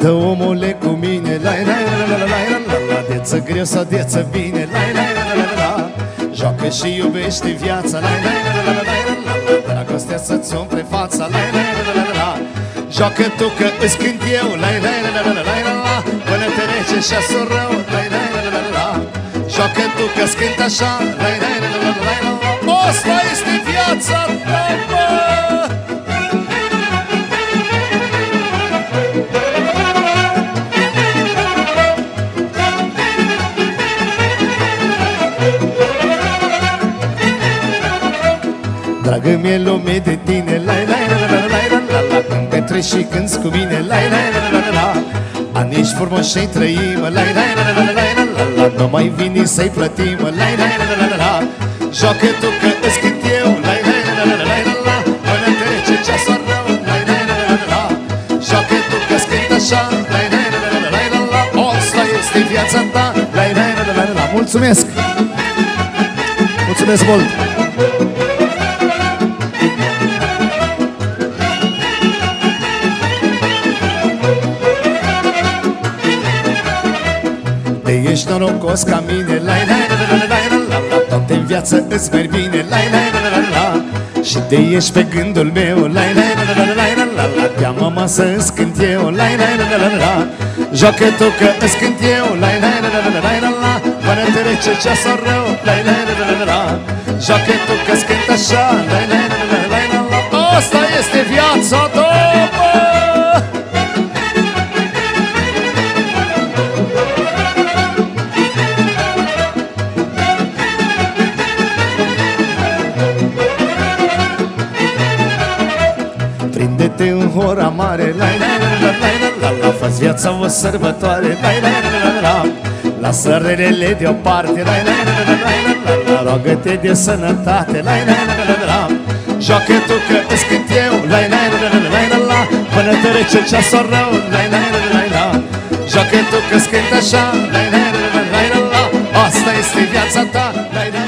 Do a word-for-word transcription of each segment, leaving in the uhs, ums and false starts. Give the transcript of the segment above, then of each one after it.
Cântă omule cu mine, la la la la la la la, deță greu sau deță bine, la la la la la. Joacă și iubește viața, la la la la la la la, dragostea să-ți umple fața, la la la la la. Joacă tu că îți cânt eu, la la la la la la la, până te rece și-a rău, la la la la la. Joacă tu că-ți cânt așa, la la la la la la. Asta este viața ta, bă! Dragă mie lume de tine, la la la la la la la la, când petreci și cânti cu mine, la la la la la la. Ani ești frumos și-ai trăim, la la la la la la la la, nu mai vini să-i plătim, la la la la la la. Joacă tu că îți cânt eu, la la la la la la la, până trece ceasul rău, la la la la la la. Joacă tu că îți cânt așa, la la la la la la la, asta este viața ta, la la la la la la. Mulțumesc! Mulțumesc mult! Ești norocos ca mine, la la la la la la la, toate în viață îți merg bine, la la la la la la. Și te ești pe gândul meu, la la la la la la la la, te-am mama să-ți cânt eu, la la la la la la. Joacă tu că îți cânt eu, la la la la la la la, până te rece ceasul rău, la la la la la la. Joacă tu că îți cânt așa, la la la la la la la, asta este viața ta, bă! Prinde-te în hora mare, la la la la la la la, fă-ți viața o sărbătoare, la la la la la. Lasă relele deoparte, la la la la la la la, roagă-te de sănătate, la la la la la la. Joacă tu că îți cânt eu, la la la la la la la, până te rece ceasul rău, la la la la la. Joacă tu că îți cânt așa, la la la la la la la, asta este viața ta, la la la la la.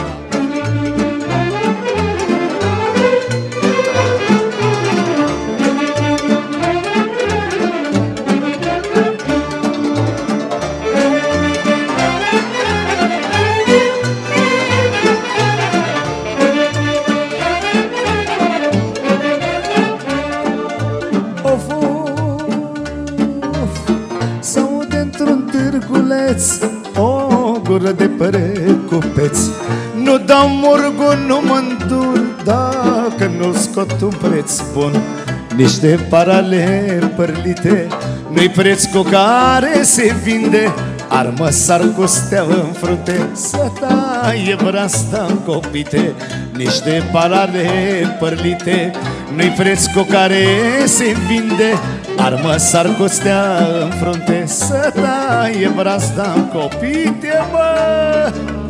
O gură de păre cu peți, nu dau murgul, nu mă îndur dacă nu scot un preț bun. Niște parale părlite, nu-i preț cu care se vinde. Armă sar cu steaua în frunte, să taie brasta în copite. Niște parale părlite, nu-i preț cu care se vinde. Armă sar cu stea în frunte, să taie brazda în copite, mă!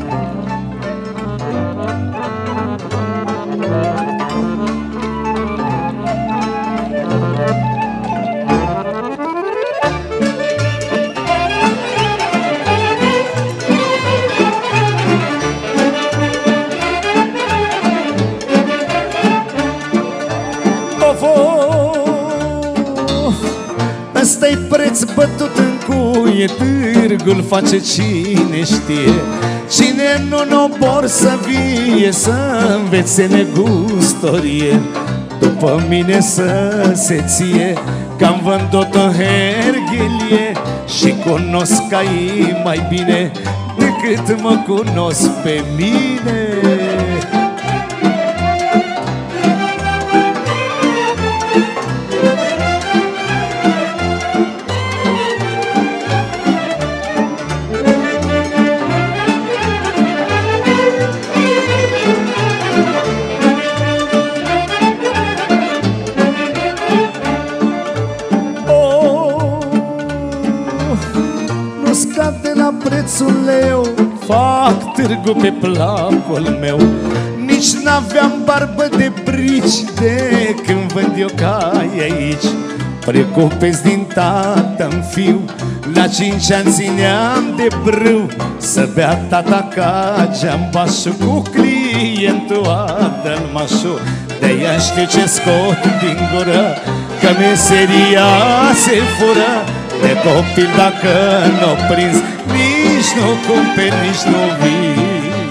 Ăsta-i preț bătut în cuie, târgul face cine știe. Cine nu n-obor să vie, să învețe negustorie. După mine să se ție, că-am vândut o herghelie și cunosc ai mai bine decât mă cunosc pe mine. Prețul leu, fac târgu pe placul meu. Nici n-aveam barbă de brici de când vând eu cai aici. Precopesc din tată-n fiu, la cinci ani țineam de brâu. Să bea tata ca geambașul, cu clientul adă-l mașul. De-aia știu ce scot din gură că meseria se fură de copil dacă n-o prins. Nici nu cumperi, nici nu vii.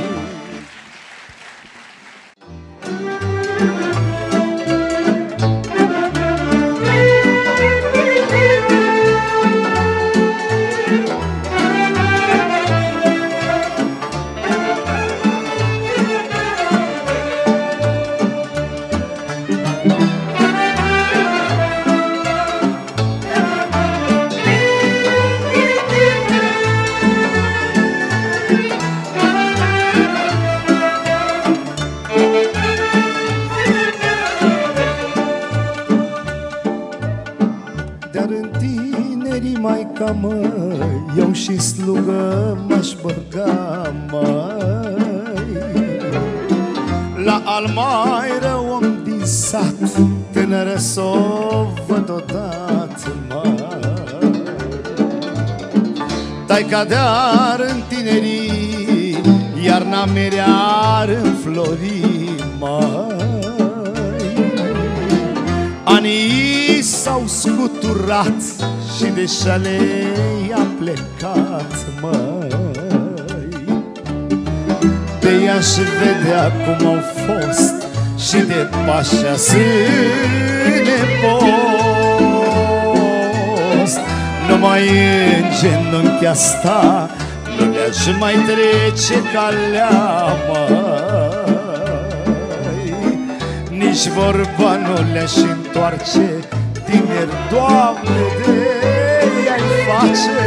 Eu și slugă m-aș băga, mai la al mai rău om din sat, tânără s-o văd odată, mai taica de-ar întinerii, iarna merear înflori, mai anii s-au scuturat și de șale i-a plecat, măi. De ea și vedea cum au fost și de pașa sâne post. Numai în genunchi asta nu le-aș mai trece calea, măi. Nici vorba nu le-aș întoarce, tineri, Doamne, de i-ai face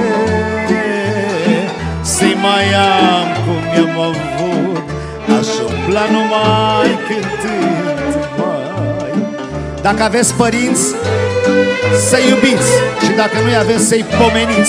să-i mai am cum i-am avut, aș umbla numai cântând, mai. Dacă aveți părinți, să-i iubiți, și dacă nu-i aveți, să-i pomeniți.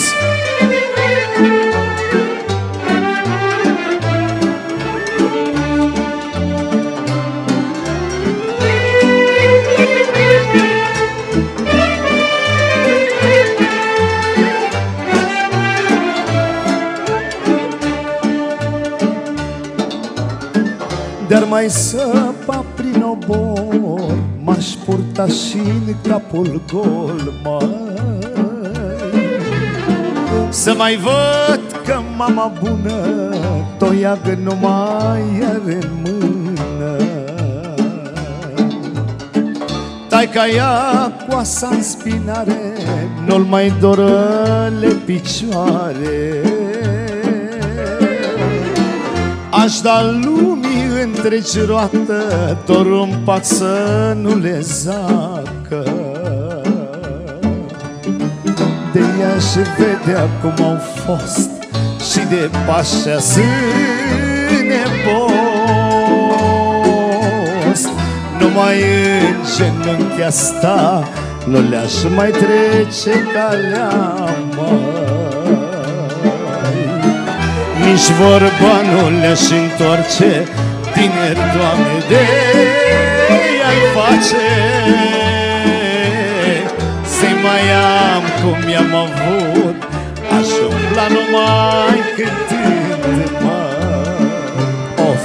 Dar mai săpa prin obor, m-aș purta și-n capul gol, mai. Să mai văd că mama bună toiagă nu mai are în mână. taica ia coasa în spinare, nu-l mai doră-le picioare. aș da lumii întregi roată, doar un pat să nu le zacă. De ea și vedea cum au fost și de pașa sâne post. Numai în genunchi asta nu le-aș mai trece calea, măi. Nici vorba nu le-aș întoarce, tineri, Doamne, de i-ai face să-i mai am cum i-am avut, aș umbla numai cântând, măi. Of!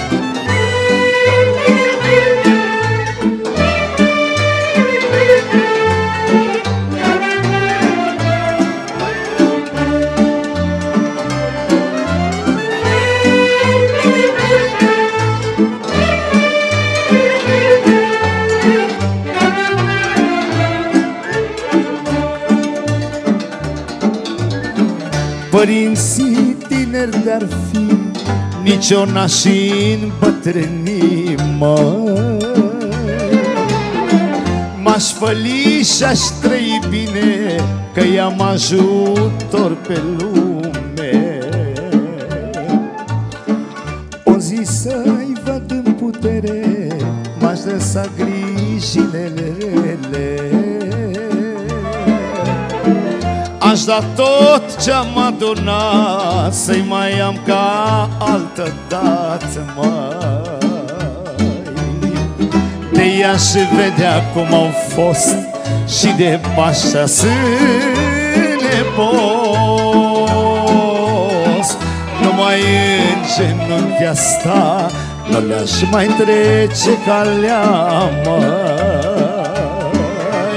Părinții tineri de-ar fi, nici-o n-aș îmbătrâni, măi. M-aș făli și-aș trăi bine, că i-am ajutor pe lume. O zi să-i văd în putere, m-aș lăsa grijile rele. Aș da tot ce-am adunat, să-i mai am ca altă dată, măi. De ea și vedea cum au fost și de pașa sâne post. Numai în genunchi asta nu le-aș mai trece calea, măi.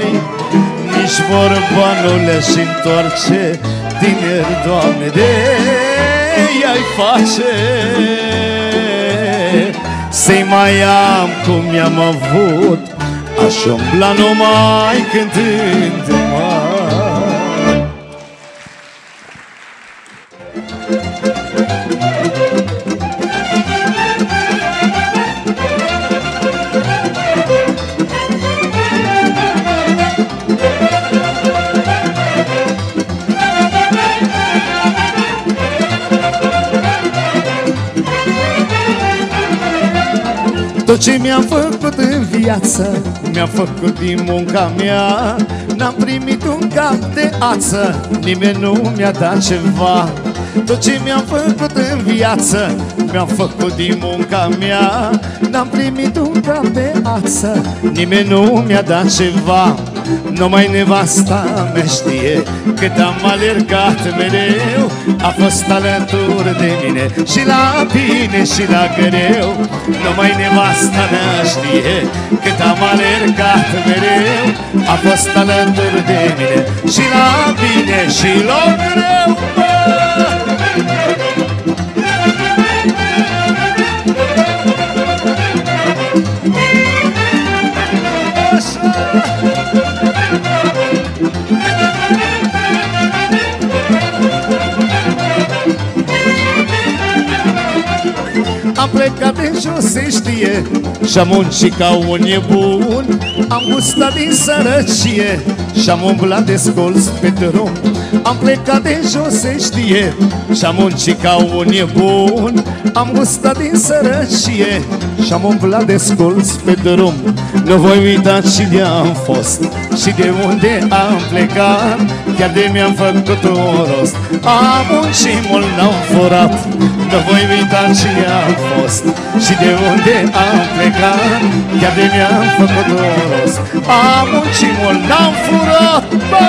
nici vorba nu le-aș întoarce. Tineri, Doamne, de i-ai face să-i mai am cum i-am avut. Aș umbla numai cântând-mă. Tot ce mi-am făcut în viață, mi-am făcut din munca mea. N-am primit un cap de ață, nimeni nu mi-a dat ceva. Tot ce mi-am făcut în viață, mi-am făcut din munca mea. N-am primit un cap de ață, nimeni nu mi-a dat ceva. Numai nevasta mea știe cât am alergat mereu. A fost alături de mine și la bine și la greu. Numai nevasta mea știe cât am alergat mereu. A fost alături de mine și la bine și la greu. Am plecat de jos, se știe, și-am muncit ca un nebun. Am gustat din sărăcie și-am umblat descalț pe drum. Am plecat de jos, se știe, și-am muncit ca un nebun. Am gustat din sărăcie și-am umblat descalț pe drum. Nu voi uita cine am fost și de unde am plecat, chiar de mi-am făcut un rost. Am muncit mult, n-am furat. Nu voi uita cine am fost și de unde am plecat, chiar de mi-am făcut un rost. Am muncit mult, n-am furat. Bă!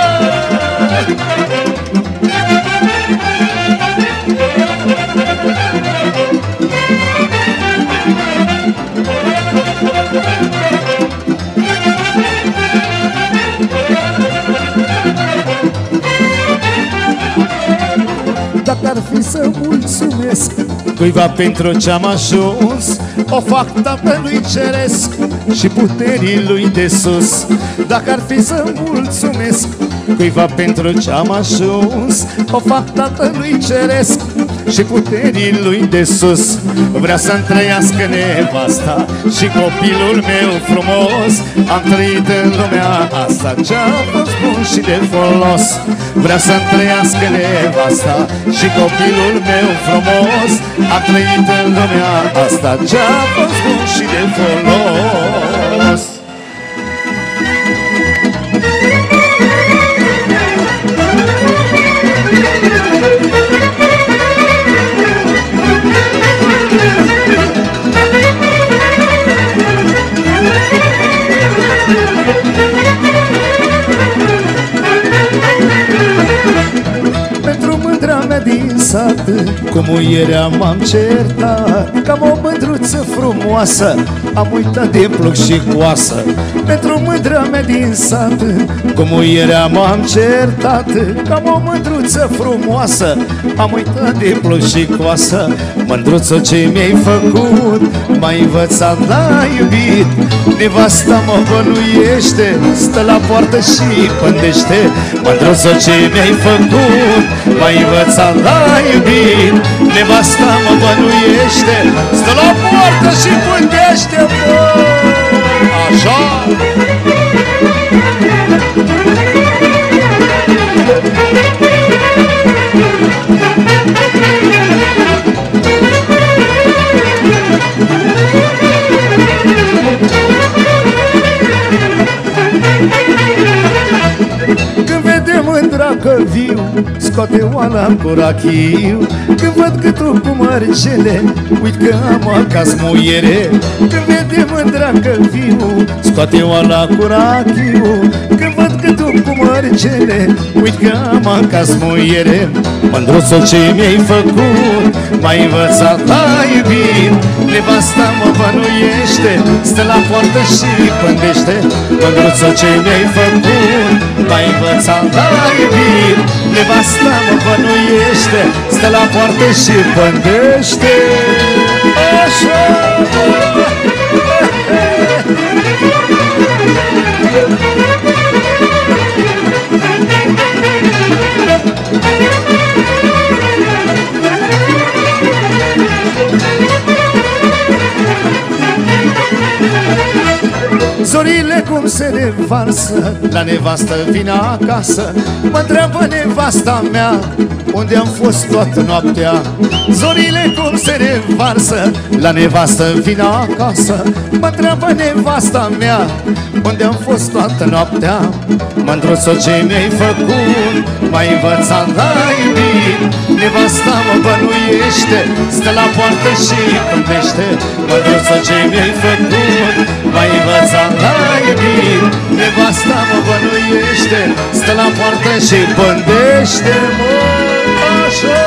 Dacă ar fi să mulțumesc cuiva pentru ce-am ajuns, o fac Tatălui Ceresc și puterii Lui de sus. Dacă ar fi să mulțumesc cuiva pentru ce-am ajuns, o fac Tatălui Ceresc și puterii Lui de sus. Vrea să-mi trăiască nevasta și copilul meu frumos. Am trăit în lumea asta ce-a fost bun și de folos. Vrea să-mi trăiască nevasta și copilul meu frumos. Am trăit în lumea asta ce-a fost bun și de folos. Pentru mândra mea din sat, cu muierea m-am certat. Cam o mândruță frumoasă, am uitat de pluc și coasă. Pentru mândra mea din sat, cu muierea m-am certat. Cam o mândruță frumoasă, am uitat de pluc și coasă. Mândruță ce mi-ai făcut, m-ai învățat la iubit. Nevasta mă bănuiește, stă la poartă și pândește. Mândruță ce mi-ai făcut, m-ai învățat la iubit. Nevasta mă bănuiește, stă la poartă și pândește. Bă, așa! Când vede mândra că viu, scoate oala cu rachiu. Când văd gâtul cu mărgele, uit că am acasă muiere. Când vede mândra că viu, scoate oala cu rachiu. Când văd că tu cu mărgele, uite că am acasă muiere. Mândruțul ce mi-ai făcut, m-ai învățat la iubit. Nevasta mă bănuiește, stă la poartă și pândește. Mândruțul ce mi-ai făcut, m-ai învățat la iubit. Nevasta mă bănuiește, stă la poartă și pândește. Așa! Zorile cum se revarsă, la nevastă vine acasă. Mă întreabă nevasta mea, unde am fost toată noaptea. Zorile cum se revarsă, la nevastă vine acasă. Mă întreabă nevasta mea, unde am fost toată noaptea. Mândruțul ce mi-ai făcut, m-ai învățat la iubit. Nevasta mă bănuiește, stă la poartă și pândește. Mândruțul ce mi-ai făcut, m-ai învățat la iubit. Nevasta mă bănuiește, stă la poartă și pândește. Mă, așa!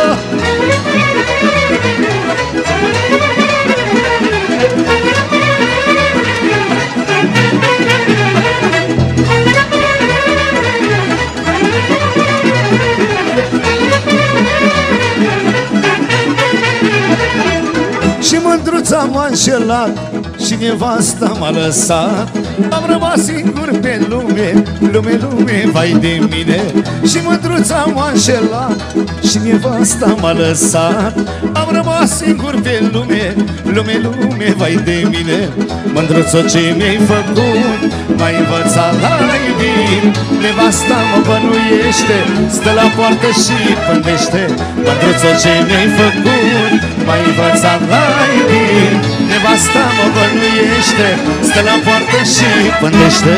Și mândruța m-a înșelat și nevasta m-a lăsat. Am rămas singur pe lume, lume, lume, vai de mine. Și mândruța m-a înșelat și nevasta m-a lăsat. Am rămas singur pe lume, lume, lume, vai de mine. Mândruțul ce mi-ai făcut, m-ai învățat la iubit. Nevasta mă bănuiește, stă la poartă și pândește. Mândruțul ce mi-ai făcut, m-ai învățat la iubit. Nevasta mă bănuiește, stă la poartă și pândește.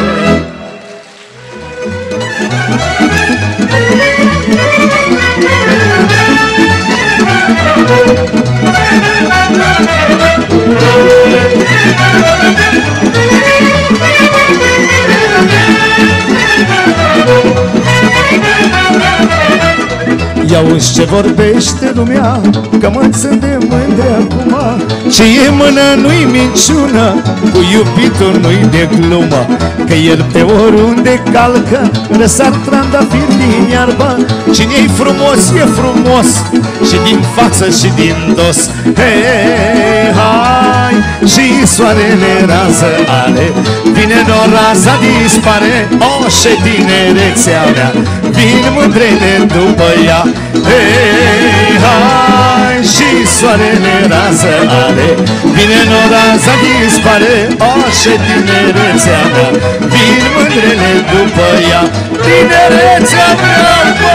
Ia-uși ce vorbește lumea, că mă țin de mândre acum. Ce e mână nu-i minciună, cu iubitul nu-i de glumă. Că el pe oriunde calcă, răsar trandafir din iarbă. Cine-i frumos e frumos, și din față și din dos. Hei, hai, și soarele rază are, vine n-o raza dispare. O, și tinerețea mea, vin mândrele după ea. Hei, hai, și soarele rază are, vine n-o raza dispare. O, și tinerețea mea, vin mândrele după ea. Tinerețea mea, bă!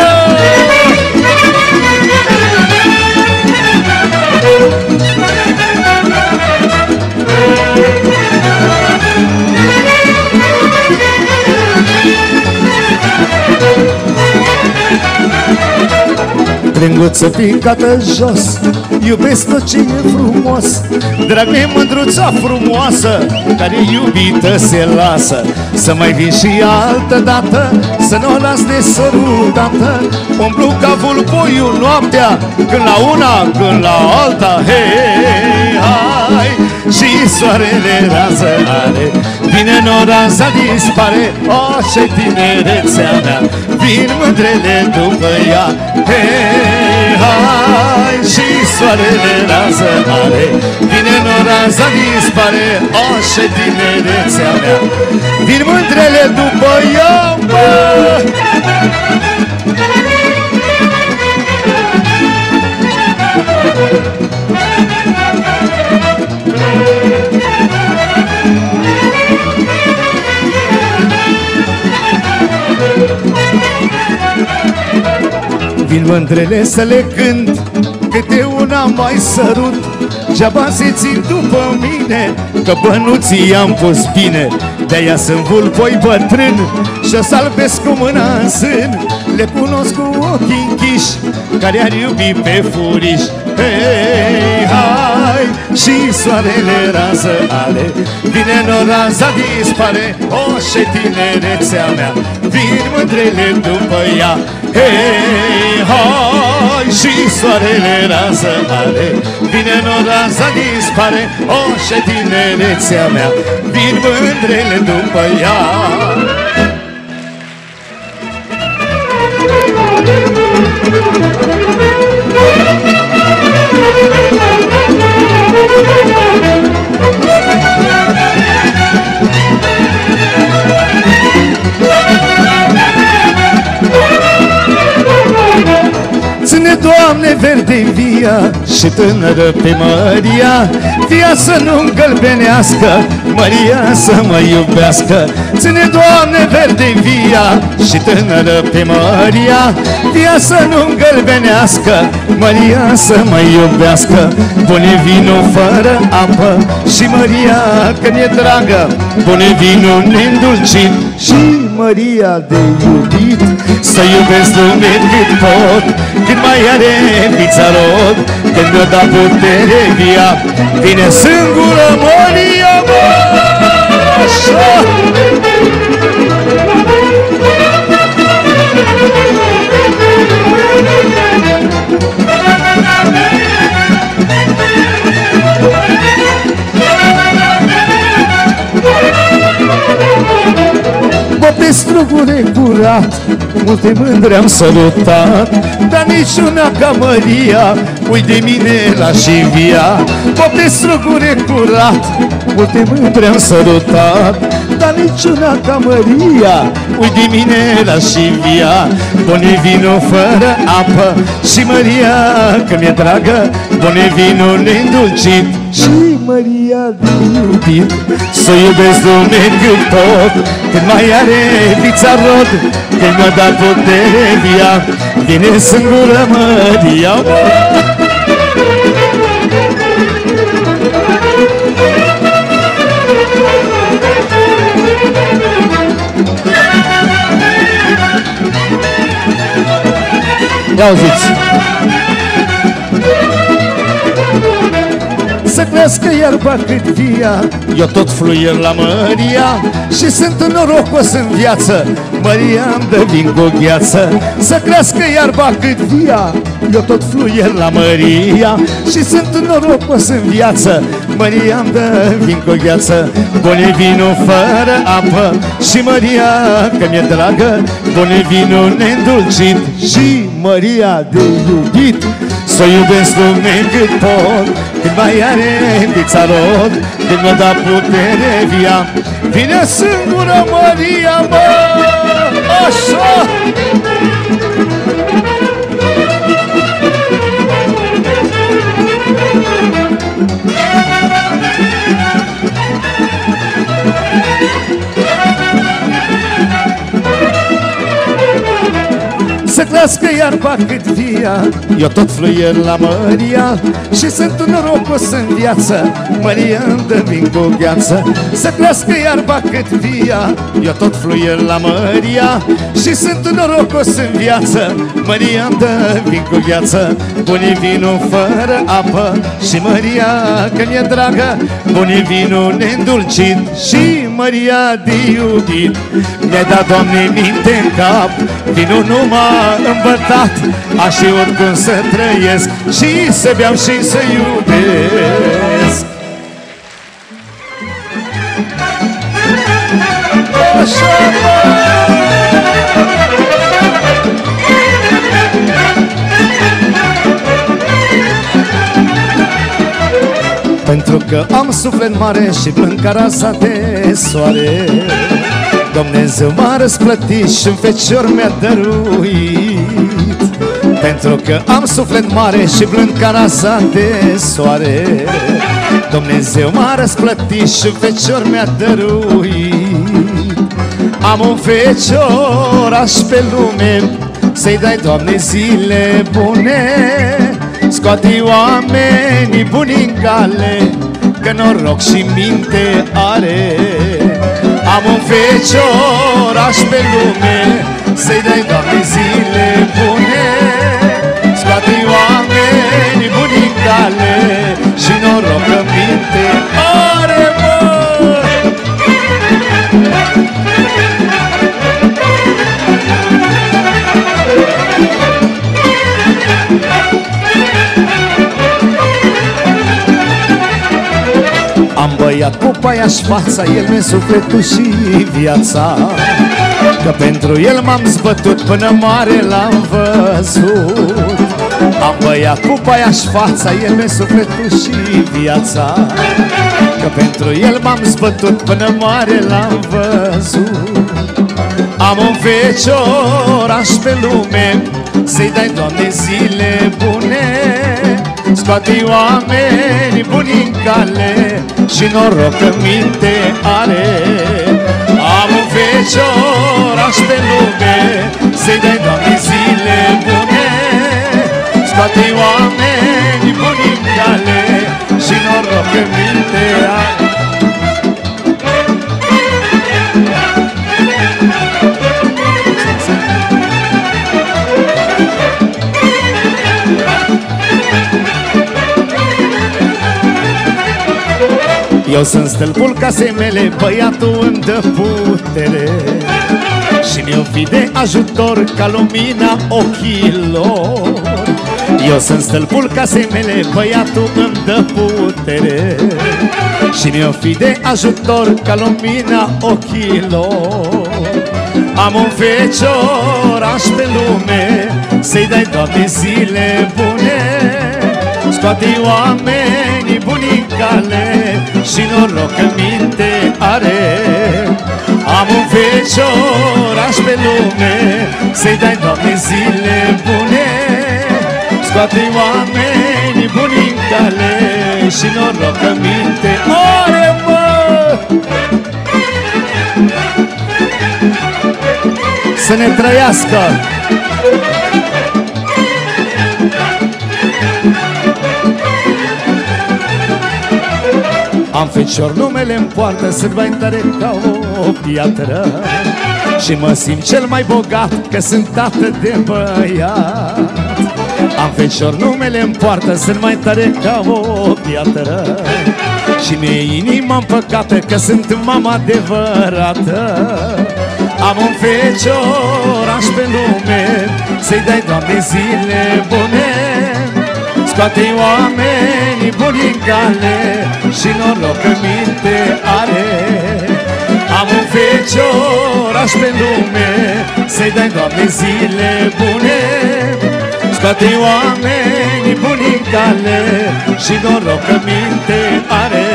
Stânguță picată jos, iubesc tot ce e frumos. Drag mie mândruța frumoasă, care iubită se lasă. Să mai vin și altă dată, să nu o las nesărutată. Umblu ca vulpoiul noaptea, când la una, când la alta. Hei, hai, și soarele rază are, vine n-o raza dispare. O, ce tinerețea mea, vin mândrele după ea. Hei, hai, și soarele rază are, vine n-o raza dispare. O, ce tinerețea mea, vin mândrele după ea, bă! Vin mândrele să le cânt, câte una mai sărut. Geaba se țin după mine, că bănuții i-am pus bine. De-aia sunt vulpoi bătrân și-o salvesc cu mâna în sân. Le cunosc cu ochii închiși, care ar iubi pe furiș. Hei, hai, și soarele rază ale, vine în raza dispare. O, și tinerețea mea, vin mândrele după ea. Hei, hai, și soarele rază are, vine în raza dispare. O, și tinerețea mea, vin mândrele după ea. Ține, Doamne, verde via și tânără pe Maria, via să nu îngălbenească, Maria să mă iubească. Ține, Doamne, verde via și tânără pe Maria, via să nu îngălbenească, Maria să mă iubească. Pune vinul fără apă și Maria că mi-e dragă, pune vinul neîndulcit și Maria de iubit. Să iubesc lumea cât pot, cât mai are vița rod, când mi-o da putere via, vine singură Maria, mă! Așa! Pe strugure curat, multe mândre am sărutat, dar niciuna ca Maria, ui de mine la și via. Pe strugure curat, multe mândre am sărutat, dar niciuna ca Maria, ui de mine la și via. Pune vinul fără apă și Maria că mi-e dragă, pune vinul neîndulcit și Maria de iubit. Să iubesc lume cât tot, când mai are vița rod, când mi-a dat putere via, vine singură Maria, mă! Ia auziți! Să crească iarba cât via, eu tot fluier la Maria și sunt norocos în viață, Maria îmi dă vin cu gheață. Să crească iarba cât via, eu tot fluier la Maria și sunt norocos în viață, Maria îmi dă vin cu gheață. Pune vinul fără apă și Maria că mi-e dragă, pune vinul neîndulcit și Maria de iubit. Să iubesc lume cât pot, când mai are vița rod, când mi-o da putere via, vine singură Maria, mă! Așa! Să crească iarba cât via, eu tot fluier la Maria și sunt norocos în viață, Maria îmi dă vin cu gheață. Să crească iarba cât via, eu tot fluier la Maria și sunt norocos în viață, Maria îmi dă vin cu gheață. Pune vinul fără apă și Maria că mi-e dragă, pune vinul neîndulcit și Maria de iubit. Mi-ai dat, Doamne, minte în cap, vinul nu m-a îmbătat, aș știut cum să trăiesc și să beau și să iubesc. Așa, pentru că am suflet mare și plâng ca raza de soare, Dumnezeu m-a răsplătit și un fecior mi-a dăruit. Pentru că am suflet mare și plâng ca raza de soare, Dumnezeu m-a răsplătit și un fecior mi-a dăruit. Am un fecioraș pe lume, să-i dai, Doamne, zile bune, scoate oamenii buni în cale, că noroc și minte are. Am un fecioraș pe lume, să-i dai, Doamne, zile bune, scoate băiat cu paiaș fața, el mi-e sufletul și viața. Că pentru el m-am zbătut, până mare l-am văzut. Am băiat cu paiaș fața, el mi-e sufletul și viața. Că pentru el m-am zbătut, până mare l-am văzut. Am un fecioraș pe lume, să-i dai, Doamne, zile bune. Scoate oameni buni în cale și noroc în minte are. Am un fecioraș pe lume, să-i dai, Doamne, zile bune. Scoate oameni buni în cale și noroc în minte are. Eu sunt stâlpul casei mele, băiatul îmi dă putere și mi-o fi de ajutor ca lumina ochilor. Eu sunt stâlpul casei mele, băiatul îmi dă putere și mi-o fi de ajutor ca lumina ochilor. Am un fecioraș pe lume, să-i dai, Doamne, zile bune. Scoate oamenii buni în cale și noroc în minte are. Am un fecioraș pe lume, să-i dai, Doamne, zile bune. Scoate oamenii buni în cale și noroc în minte are, mă! Să ne trăiască! Am fecior, numele-mi poartă, sunt mai tare ca o piatră și mă simt cel mai bogat, că sunt tată de băiat. Am fecior, numele-mi poartă, sunt mai tare ca o piatră și mi-e inima împăcată, că sunt mama adevărată. Am un fecioraș pe lume, să-i dai, Doamne, zile bune. Scoate oamenii buni în cale și noroc în minte are. Am un fecioraș pe lume, să-i dai, Doamne, zile bune. Scoate oamenii buni în cale și noroc în minte are.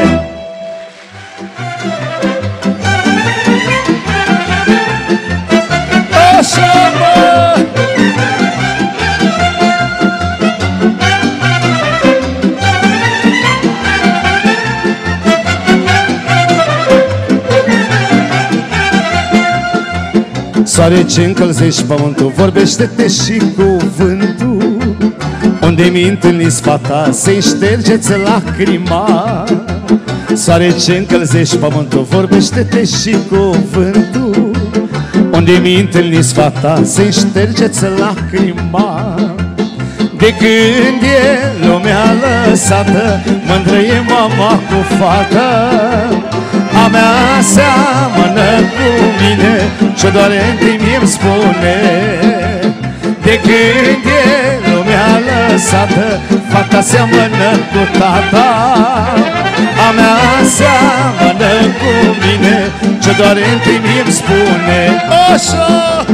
Așa, mă! Soare ce încălzești pământul, vorbește-te și cuvântul. Unde mi întâlniți fata, să-i ștergeți lacrima. Soare ce încălzești pământul, vorbește-te și cuvântul. Unde mi întâlniți fata, să-i ștergeți lacrima. De când e lumea lăsată, mândră e mama cu fata. A mea seamănă cu mine, ce doare în mie-mi spune. De când e lumea lăsată, fata seamănă cu tata. A mea seamănă cu mine, ce doare în mie-mi spune. Așa!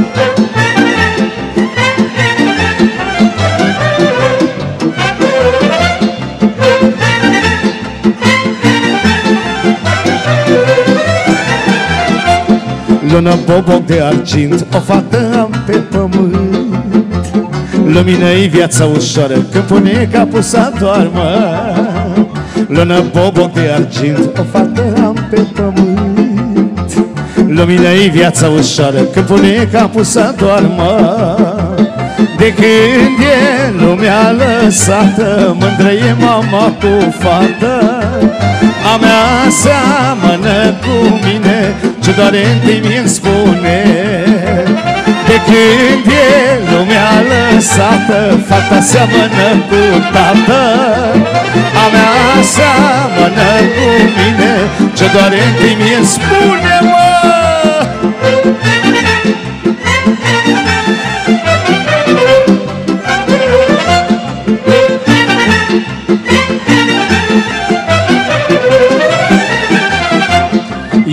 Lună boboc de argint, o fată am pe pământ. Lumină-i viața ușoară, când pune capul să doarmă. Lună boboc de argint, o fată am pe pământ. Lumină-i viața ușoară, când pune capul să doarmă. De când e lumea lăsată, mândră e mama cu fată. A mea seamănă cu mine, ce doare în mie-mi spune. De când e lumea lăsată, fata seamănă cu tată. A mea seamănă cu mine, ce doare în mie-mi spune, mă!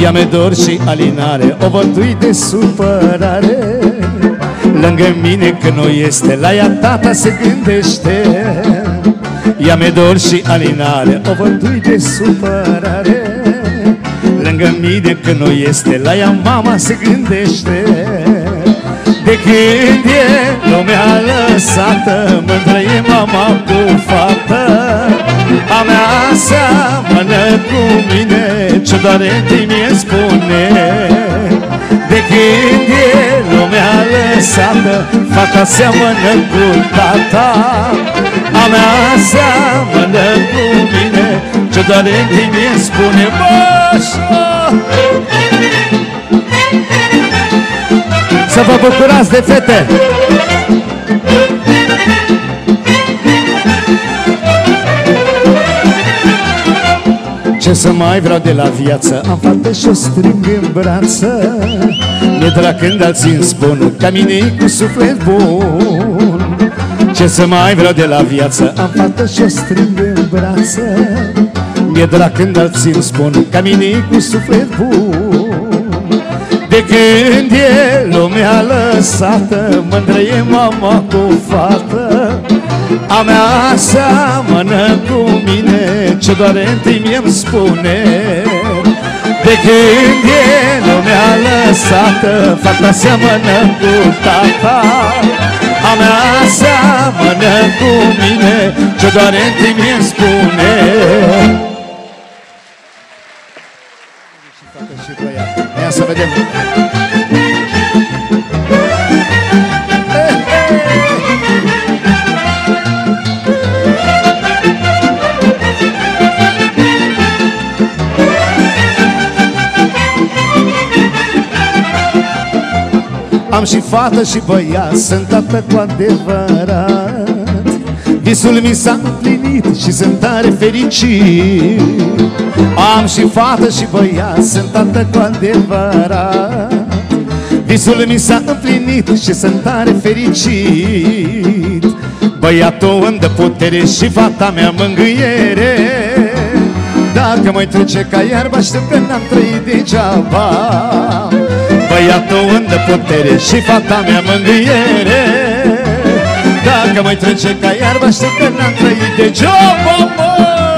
Ia-mi dor și alinare, o vădui de supărare. Lângă mine că nu este, la ea tata se gândește. Ia-mi dor și alinare, o vădui de supărare. Lângă mine că nu este, la ea mama se gândește. De când e lumea lăsată, mândră e mama cu fată. A mea seamănă cu mine, ce doare mie spune. De când e lumea lăsată, fata seamănă cu tata. A mea seamănă cu mine, ce doare mie spune. Bășă! Să vă bucurați de fete! Ce să mai vreau de la viață? Am fată și-o strâng în brață. Mi-e drag când alții îmi spun ca mine cu suflet bun. Ce să mai vreau de la viață? Am fată și-o strâng în brață. Mi-e drag când alții îmi spun ca mine cu suflet bun. De când e lumea lăsată, mândră e mama cu fată. A mea seamănă cu mine, ce doare-nti mie-mi spune. De când e lumea lăsată, fata seamănă cu tata. A mea seamănă cu mine, ce doare-nti mie-mi spune. Ia să vedem. Am și fată și băiat, sunt tată cu adevărat. Visul mi s-a împlinit și sunt tare fericit. Am și fată și băiat, sunt tată cu adevărat. Visul mi s-a împlinit și sunt tare fericit. Băiatul îmi dă putere și fata mea mângâiere. Dacă mai trece ca iarba, știu că n-am trăit degeaba. Băiatul îmi dă putere și fata mea mângâiere. Dacă mai trece ca iarba, știu că n-am trăit degeaba, mă.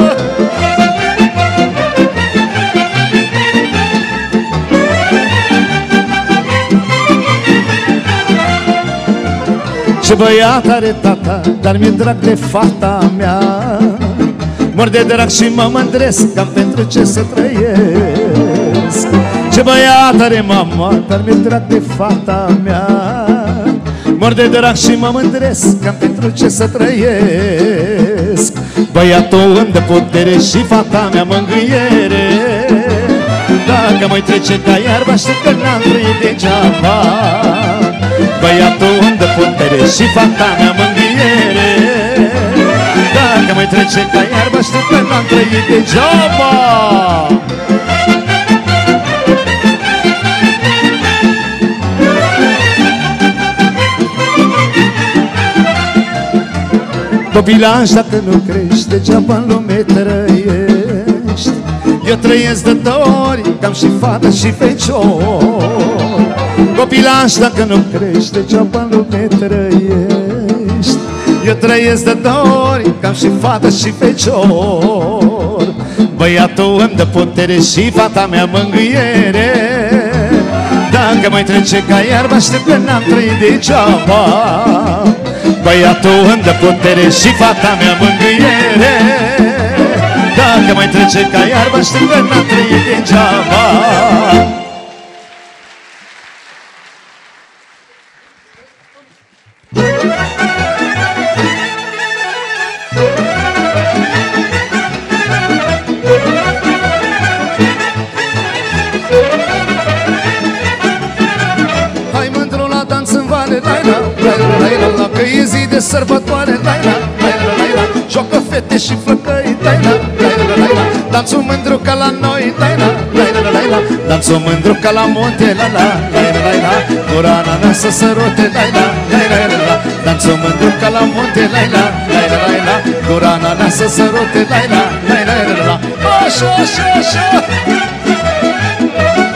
Ce băiat are tata, dar mi-e drag de fata mea. Mor de drag și mă mândresc, cam pentru ce să trăiesc. Ce băiat are mama, dar mi-e drag de fata mea. Mor de drag și mă mândresc, cam pentru ce să trăiesc. Băiatul îmi dă putere și fata mea mângâiere. Dacă mai trece ca iarba, știu că n-am trăit degeaba. Băiatul îmi dă putere și fata mea mângâiere. Dacă mai trece ca iarba, știu că n-am trăit degeaba. Copilaș, dacă nu crești, degeaba în lume trăiești. Eu trăiesc de dori, că am și fată și fecior. Copilaș, dacă nu crești, degeaba în lume trăiești. Eu trăiesc de dori, că am și fată și fecior. Băiatul îmi dă putere și fata mea mângâiere. Dacă mai trece ca iarba, știu că n-am trăit degeaba. Băiatul îmi dă putere și fata mea mângâiere. Dacă mai trece ca iarba, știu că n-am trăit degeaba. Hai mândru la dans în vale, lai-la, lai-la, lai-la, că e zi de sărbătoare, lai-la, lai-la, lai-la, joacă fete și flăcăi, lai-la, lai-la, lai-la, dansul mândru ca la noi, lai-la, lai-la, lai-la, dansul mândru ca la munte, la-la, lai-la, lai-la, curana mea să sărute, lai-la, lai-la, lai-la, dansul mândru ca la munte, lai-la, lai-la, lai-la, curana mea să sărute, lai-la, lai-la, lai-la, așa, așa, așa.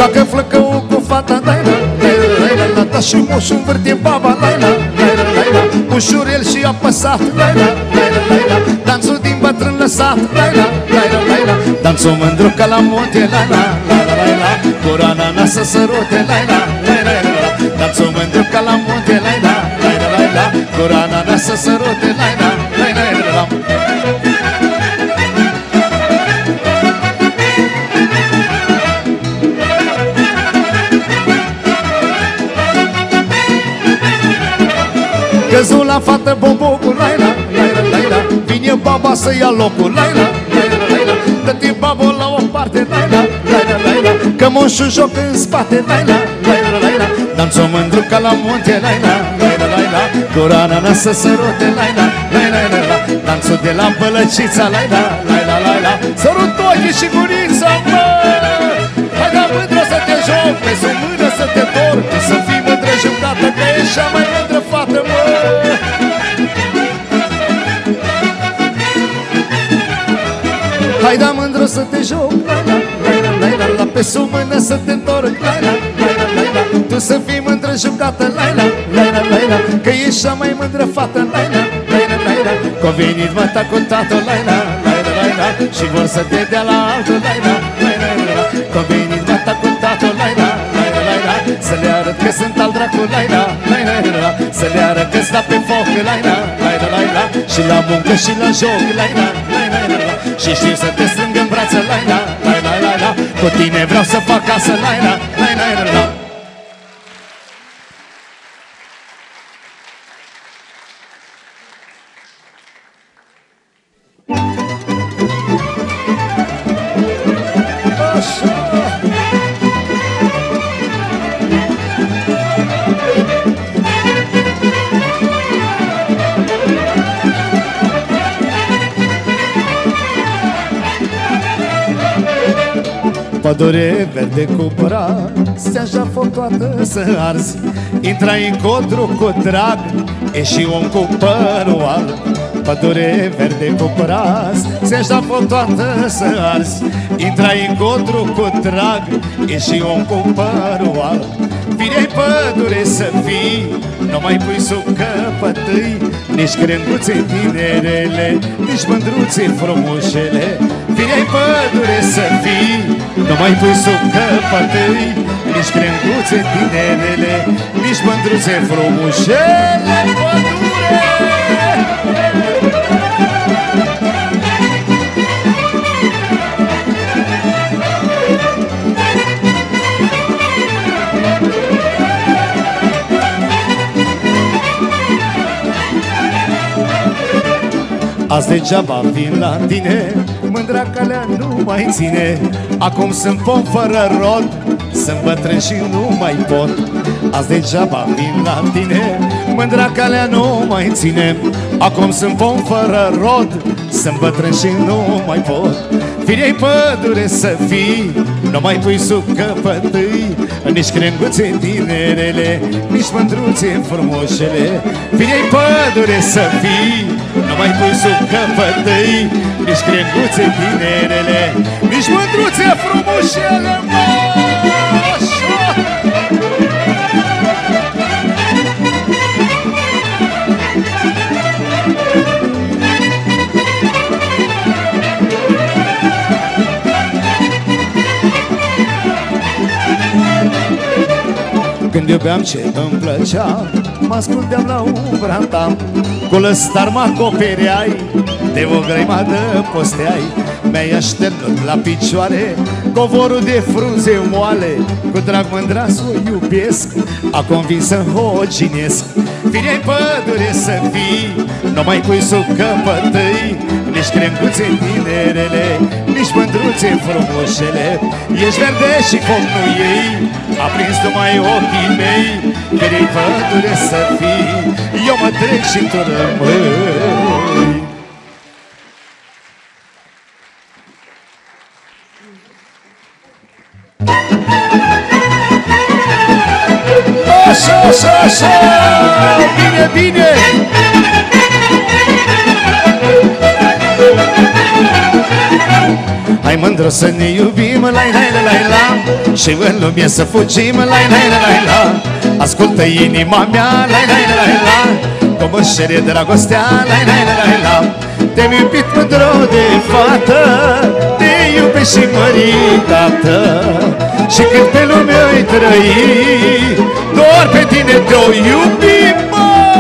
joacă flăcăul cu fata, lai-la, lai-la, lai-la, la ta și moșul învârte baba, lai-la, lai-la, lai-la, ușurel și apăsat, lai-la, lai-la, lai-la, danțul din bătrân lăsat, lai-la, lai-la, lai-la, danțul mândru ca la munte, lai-la, lai-la, lai-la, cu rana na să sărute, lai-la, lai-la, lai-la, danțul mândru ca la munte, lai-la, lai-la, lai-la, cu rana na să sărute, lai-la, lai-la, lai-la. Căzul la fată bobocul, lai-la, lai-la, lai-la, vine baba să ia locul, lai-la, lai-la, lai-la, dă-te babul la o parte, lai-la, lai-la, lai-la, că moșul joc în spate, lai-la, lai-la, lai-la, danțul mândru ca la munte, lai-la, lai-la, lai-la, cu rana na să sărute, lai-la, lai-la, lai-la, danțul de la Bălăcița, lai-la, lai-la, lai-la, sărut ochii și gurița, mă! Hai da mândră să te joc, pe sub mână să te torc, să fii mândră jucată, că ești cea mai mândră fată, mă! Hai da mândră să te joc, lai-la, lai-la, lai-la, la pe sub mână să te întorc, lai-la, lai-la, lai-la, tu să fii mândră jucată, lai-la, lai-la, lai-la, că ești cea mai mândră fată, lai-la, lai-la, lai-la, că-o venit măta cu tatăl, lai-la, lai-la, lai-la, și vor să te dea la altul, lai-la, lai-la, lai-la, că-o venit măta cu tatăl, lai-la, lai-la, lai-la, să le arăt că sunt al dracu, lai-la, lai-la, lai-la, să le arăt că sta pe foc, lai-la, lai-la, lai-la, și la muncă și la joc, lai-la, lai-la, lai-la, și știu să te strâng în brațe, lai-la, lai-la, lai-la, cu tine vreau să fac casă, lai-la, lai-la, lai-la. Pădure verde cu braț, așa foc toată să arzi, intra-i în codru cu drag, e și om cu părul alb. Pădure verde cu braț, așa foc toată să arzi, intra-i în codru cu drag, e și om cu părul alb. Vine-i pădure să fii, nu mai pui sub căpătâi, nici crenguțe tinerele, nici mândruțe frumușele. Vine-i pădure să fii, nu mai pui sub căpătâi, nici crenguțe tinerele, nici mândruțe frumușele. Pădure! Azi degeaba vin la tine, mândra calea nu mai ține. Acum sunt pom fără rod, sunt bătrân și nu mai pot. Azi degeaba vin la tine, mândra calea nu mai ține. Acum sunt pom fără rod, sunt bătrân și nu mai pot. Vine-i pădure să fii, nu mai pui sub căpătâi, nici crenguțe tinerele, nici mândruțe frumoșele. Vine-i pădure să fii, nu mai pui sub căpătâi, nici crenguțe tinerele, nici mândruțe frumoșele. Când iubeam ce îmi plăcea, mă ascundeam la umbra ta, cu lăstar mă acopereai, de o grămadă posteai. Mi-ai așternut la picioare covorul de frunze moale, cu drag mândra să o iubesc, acum vin să hoginesc. Vine-i pădure să fii, nu mai pui sub căpătâi, nici crenguțe tinerele, nici mândruțe frumoșele. Ești verde și foc nu ei, aprins numai ochii mei. Vine-i pădure să fii, eu mă trec și tu rămâi. Așa, așa, așa, bine, bine. Hai mândră să ne iubim, lai, lai, lai, lai, la. și în lume să fugim, la la la la la. Ascultă inima mea, la la la la la, cum își cere dragostea, la la la la la. Te-am iubit mândru de fată, te iubesc și măritată, și când pe lume ai trăi, doar pe tine te-o iubi, mă.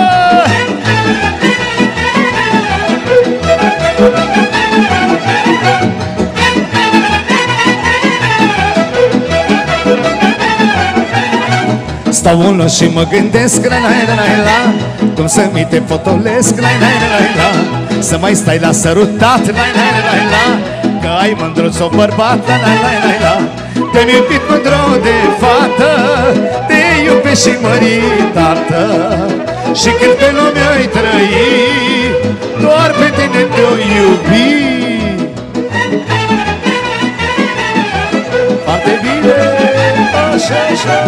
Stau un loc și mă gândesc, la la la la la, cum să mi te potolesc, la la la la la, să mai stai la sărutat, la la la la la, că ai mândruț-o bărbat, la la la la la. Te-am iubit mândru de fată, te iubesc și măritată, și când pe lume ai trăi, doar pe tine te-o iubi. Foarte bine, așa, așa.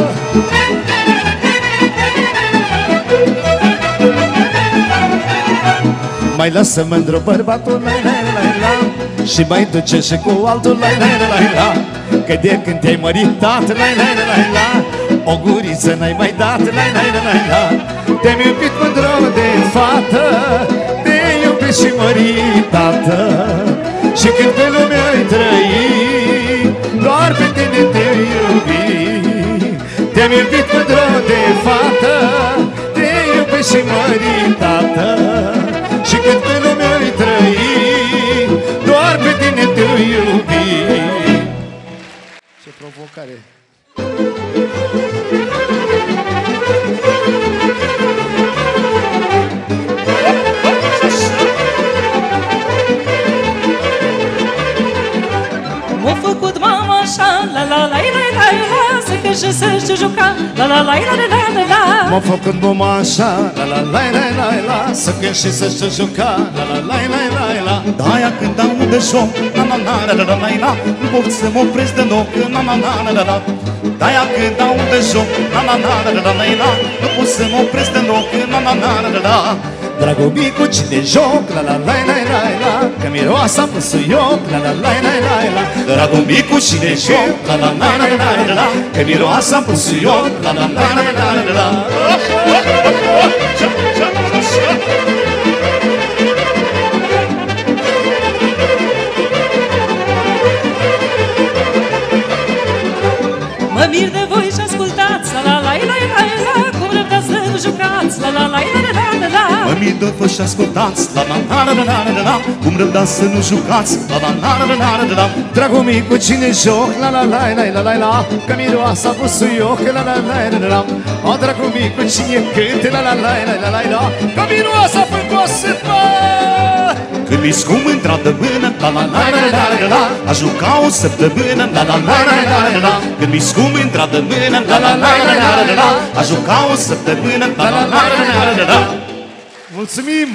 Mai lasă mândru bărbatul, la la la la, și mai duce și cu altul, la la la la, că de când te-ai măritat, la la la la, o guriță n-ai mai dat, la la la la. Te-am iubit mândru de fată, te iubesc și măritată, și când pe lume ai trăi, doar pe tine te iubi. Te-am iubit mândru de fată, te iubesc și măritată, și când pe lume ai trăi, doar pe tine te iubi. Ce provocare! M-a făcut mama așa, la la la la la la, să crește să-și juca, la la la la la la la. M-a făcut mama așa, la la la la la la, să cânt și să știu juca, la la la la la la. De-aia când aud de joc, la la la la la la la, nu pot să mă opresc deloc, la la la la la la. De-aia când aud de joc, la la la la la la la, nu pot să mă opresc deloc, la la la la la. Dragul micu, cine joc, la la la la la la, că miroasa pusuioc, la la la la la la. Dragul micu, cine joc, la la la la la la, că miroasa pusuioc, la la la la la la. Mă mir de voi și ascultați, la la la la la la, cum răbdați să vă jucați, la la la la la la la. Mă mir de voi și ascultați, la la la la la la la, cum răbdați să nu jucați, la la la la la la la. Dragul micu, cine joc, la la la la la la la, că miroasa pusuioc, la la la la la. O, dragul micu, cine cânte, la la la la la la la, că miroasa făcoasă, bă! Când mi scum intra de mână, la la la la la la la, a juca o săptămână, la la la la la la la. Când mi scum intra de mână, la la la la la la la, a juca o săptămână, la la la la la la. Mulțumim!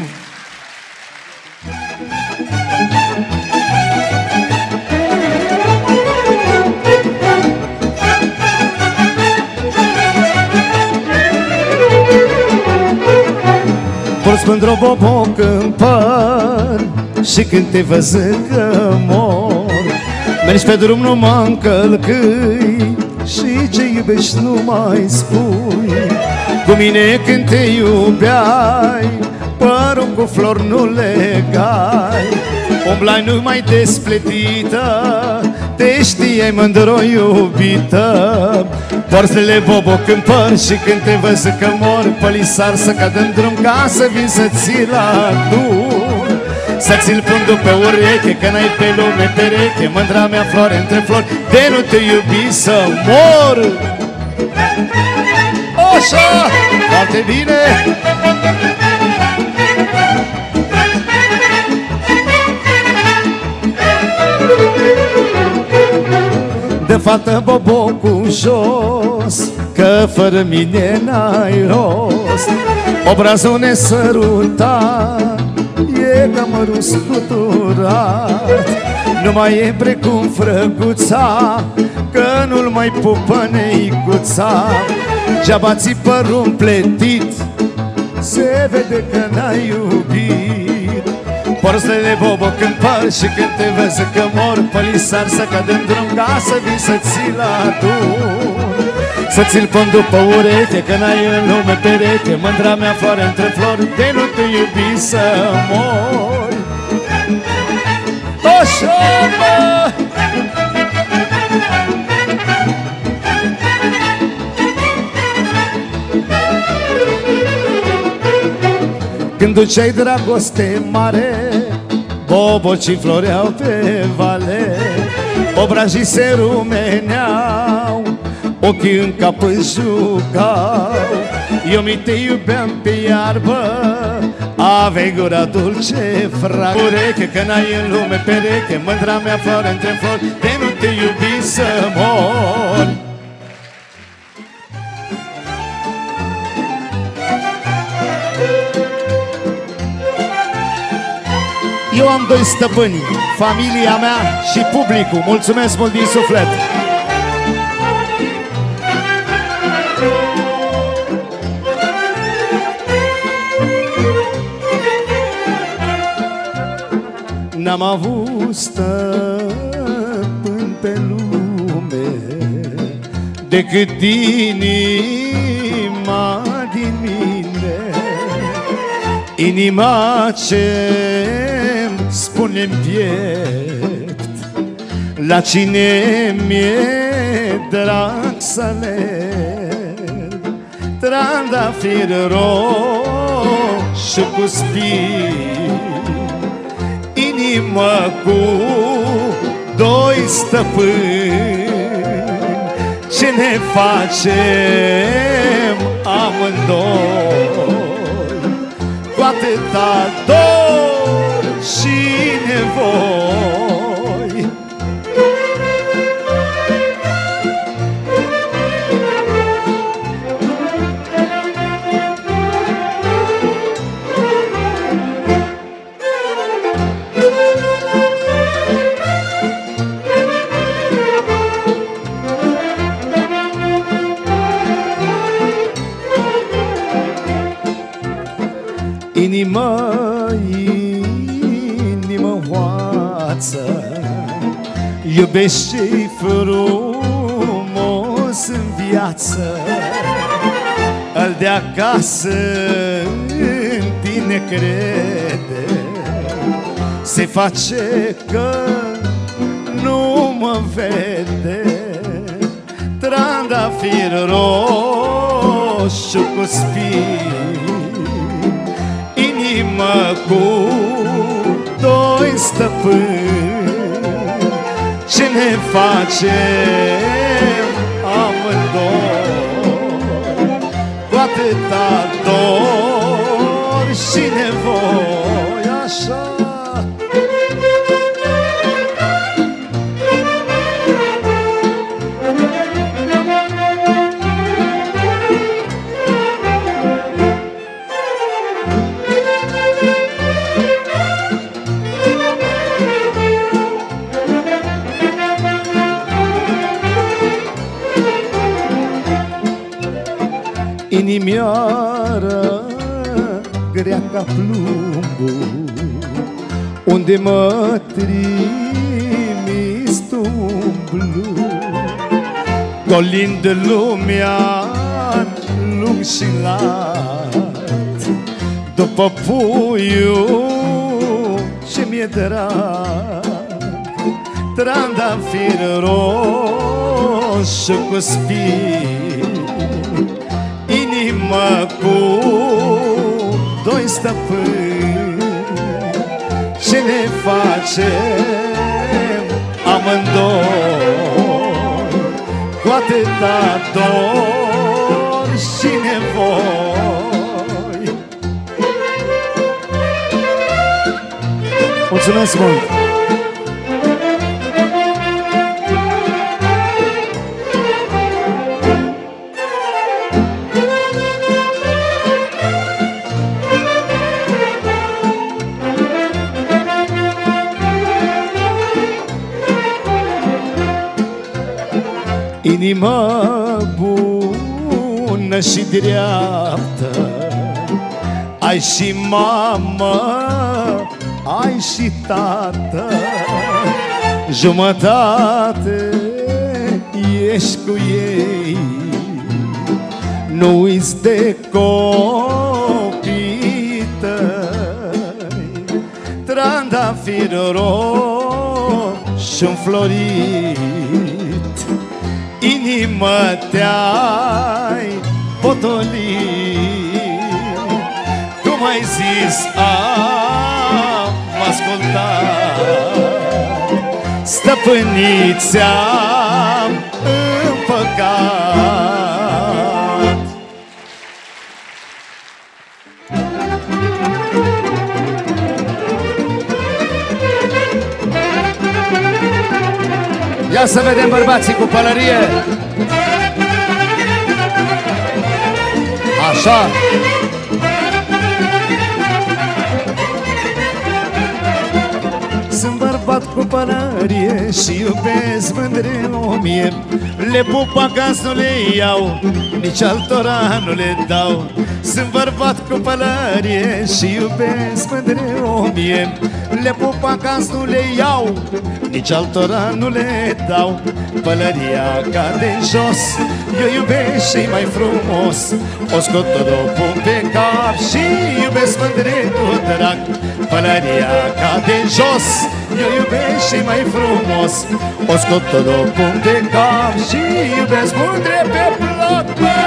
Porți mândru boboc în păr, și când te văzând că mor, mergi pe drum, nu mă încălcâi, și ce iubești nu mai spui. Cu mine când te iubeai, părul cu flori nu legai, umblai numai despletită, te știai mândru iubită. Porțile boboc în păr, și când te văd că mor, pălisar să cad în drum, ca să vin să ți la dur, să ți-l pun după ureche, că n-ai pe lume pereche, mândra mea floare între flori, de nu te iubi să mor. Așa, foarte bine! De fată bobocul jos, că fără mine n-ai rost. Obrazul nesărutat e ca mărul scuturat, nu mai e precum frăguța, că nu-l mai pupă neicuța. Geaba ți părul împletit, se vede că n-ai iubit. Porzele bobo când par și când te vezi că mor, pălisar să cad în drum ca să vii să ți-l adun. Să ți-l pun după ureche, că n-ai în lume pereche, mândra mea floare între flori, de nu te iubi să mori. Așa, mă! Când duceai dragoste mare, bobocii floreau pe vale, obrajii se rumeneau, ochii în cap își jucau. Eu mi te iubeam pe iarbă, aveai gura dulce frag ureche, că n-ai în lume pereche, mândra mea floare între flori, de nu te iubi să mori. Eu am doi stăpâni, familia mea și publicul. Mulțumesc mult din suflet! N-am avut stăpân pe lume decât inima din mine, inima ce-mi spune-n piept la cine mi-e drag să alerg. Trandafir roșu cu spini, inimă cu doi stăpâni, ce ne facem amândoi cu atâta dor și nevoi. Inimă, inimă hoață, iubește-i frumos în viață, îl de acasă în tine crede, se face că nu mă vede. Trandafir roșu cu spini, inimă cu doi stăpâni, ce ne facem amândoi cu atâta dor și nevoi. Așa. Inimioară grea ca plumbul, unde mă trimis tu umblu, golind lumea lung și lat, după puiul ce mi-e drag. Trandafir roșu cu spini, inimă cu doi stăpâni, ce ne facem amândoi cu atâta dor și nevoi. Mulțumesc mult! Inima bună și dreaptă, ai și mamă ai și tată, jumătate ești cu ei. Nu uiți de copii tăi, trandafir roșu înflorit. Inimă te-ai potolit, cum ai zis am ascultat. Stăpâniți-am împăcat. Ia să vedem bărbații cu pălărie. Așa. Sunt bărbat cu pălărie și iubesc mândre o mie. Le pup acasă, nu le iau, nici altora nu le dau. Sunt bărbat cu pălărie și iubesc mândre o mie. Le pup acasă, nu le iau, nici altora nu le dau. Pălăria cade jos, eu iubesc și mai frumos. O scot tot o pun pe cap și iubesc mândre cu drag. Pălăria cade jos, eu iubesc și mai frumos. O scot tot o pun pe cap și iubesc mândre pe plac.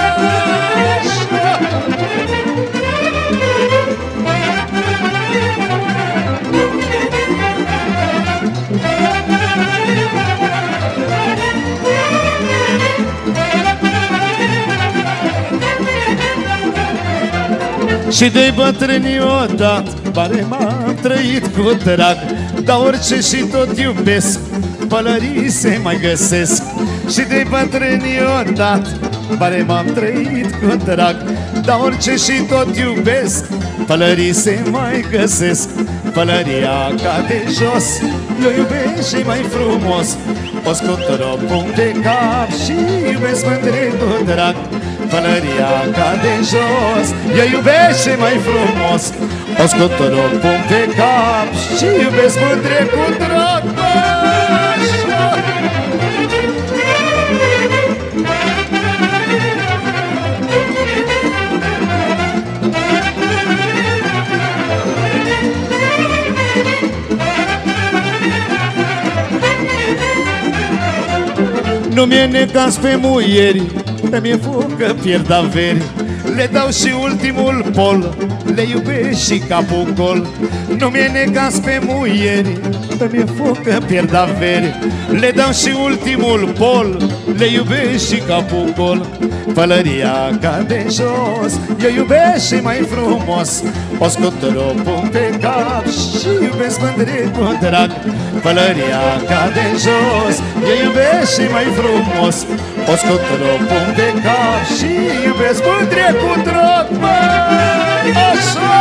Și de-i bătrâni odată, pare m-am trăit cu drag. Dar orice și tot iubesc, pălării se mai găsesc. Și de-i bătrâni odată, pare m-am trăit cu drag. Dar orice și tot iubesc, pălării se mai găsesc. Pălăria cade jos, eu iubesc și mai frumos. O scot o pun pe cap și iubesc mândre cu drag. Pălăria cade jos, eu iubesc și mai frumos. O scot o pun pe cap și iubesc mândre cu drag. Nu mi-e necaz pe muieri, mi-e foc că pierd averi. Le dau și ultimul pol, le iubesc și capul gol. Nu mi-e necaz pe muieri, mi-e foc că pierd averi. Le dau și ultimul pol, le iubesc și capul gol. Pălăria cade jos, eu iubesc și mai frumos. O scot o pun pe cap și iubesc mândre cu drag. Pălăria cade jos, eu iubesc și mai frumos. O scot o pun pe cap și iubesc mândre cu drag. Așa!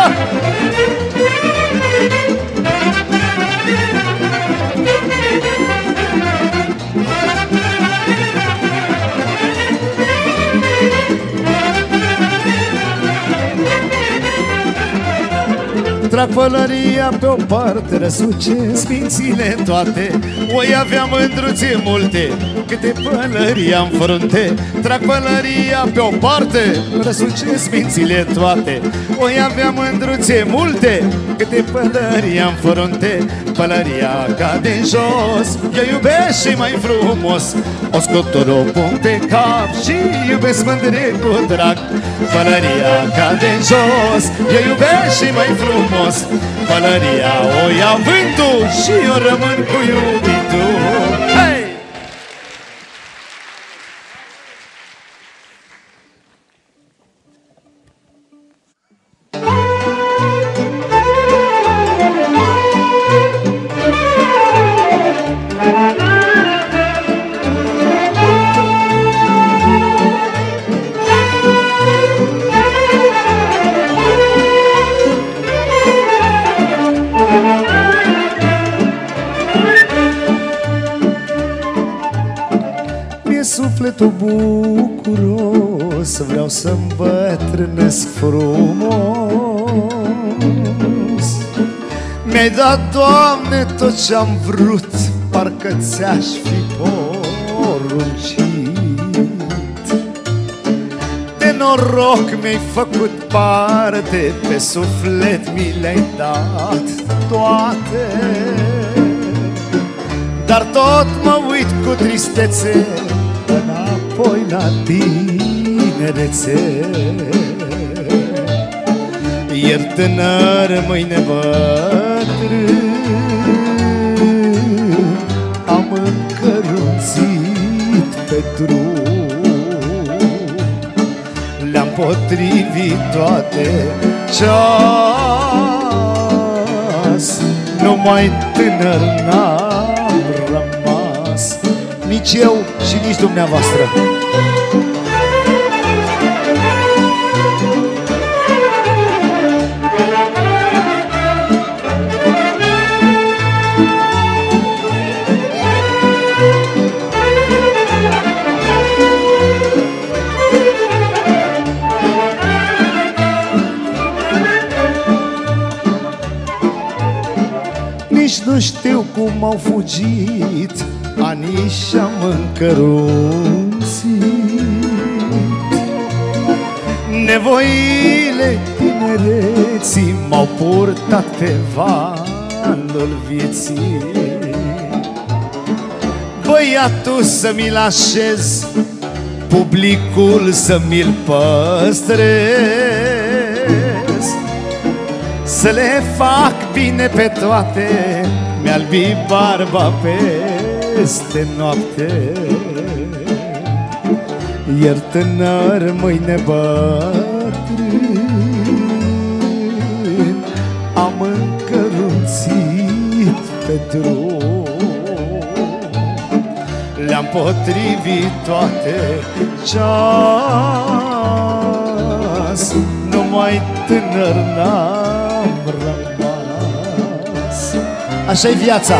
Trag pălăria pe o parte, răsucesc mințile toate. Oi avea mândruțe multe, câte pălării am frunte. Trag pălăria pe o parte, răsucesc mințile toate. Oi avea mândruțe multe, câte pălării am frunte. Pălăria cade jos, eu iubesc și mai frumos. O scot o pun pe cap și iubesc mândre cu drag. Pălăria cade jos, eu iubesc și mai frumos. Pălăria o ia vântul și eu rămân cu iubitul. Hey! Sufletul bucuros, vreau să-mi îmbătrânesc frumos. Mi-ai dat, Doamne, tot ce-am vrut, parcă ți-aș fi poruncit. De noroc mi-ai făcut parte, pe suflet mi le-ai dat toate. Dar tot mă uit cu tristețe înapoi la tinerețe. Ieri tânăr, mâine bătrân, am încărunțit pe drum. Le-am potrivit toate, ceas numai tânăr n-am rămas. Nici eu și nici dumneavoastră. Nici nu știu cum au fugit anii și-am încărunțit. Nevoile tinereții m-au purtat pe valul vieții. Băiatul să mi-l așez, publicul să mi-l păstrez, să le fac bine pe toate, mi-albi barba peste noapte. Iar tânăr, mâine bătrân, am încărunțit pe drum. Le-am potrivit toate, ceas numai tânăr n-am rămas. Așa-i viața.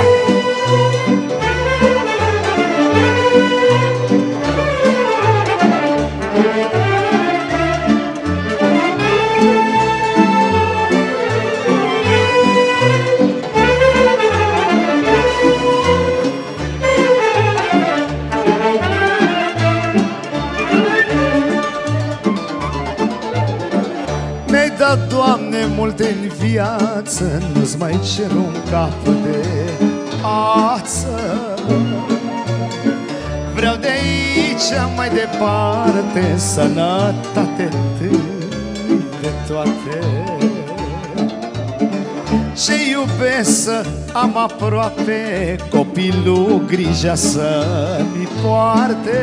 Da, Doamne, multe în viață, nu-ți mai cer un cap de ață. Vreau de aici mai departe, sănătate întâi de toate. Ce iubesc să am aproape, copilul grija să-mi poarte.